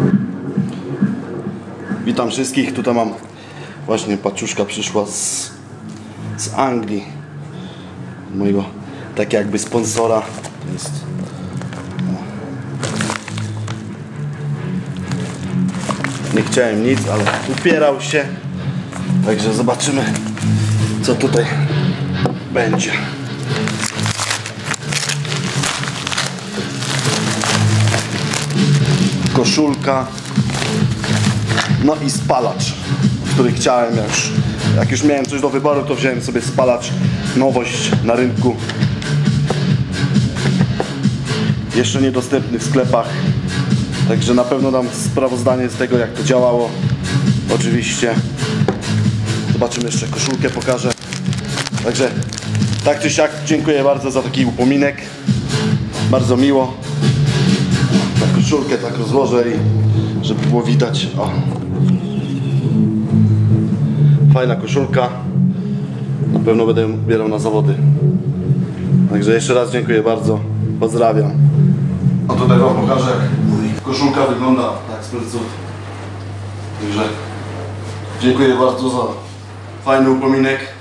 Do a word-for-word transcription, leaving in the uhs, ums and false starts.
Witam wszystkich, tutaj mam właśnie paczuszka przyszła z, z Anglii, mojego tak jakby sponsora. To jest no. Nie chciałem nic, ale upierał się, także zobaczymy, co tutaj będzie. Koszulka, no i spalacz, który chciałem już. Jak już miałem coś do wyboru, to wziąłem sobie spalacz, nowość na rynku, jeszcze niedostępny w sklepach, także na pewno dam sprawozdanie z tego, jak to działało. Oczywiście zobaczymy, jeszcze koszulkę pokażę. Także tak czy siak dziękuję bardzo za taki upominek, bardzo miło. Ta koszulkę tak rozłożę i żeby było widać. O. Fajna koszulka, na pewno będę ją ubierał na zawody. Także jeszcze raz dziękuję bardzo, pozdrawiam. A tutaj wam pokażę, jak koszulka wygląda tak z pleców. Także dziękuję bardzo za fajny upominek.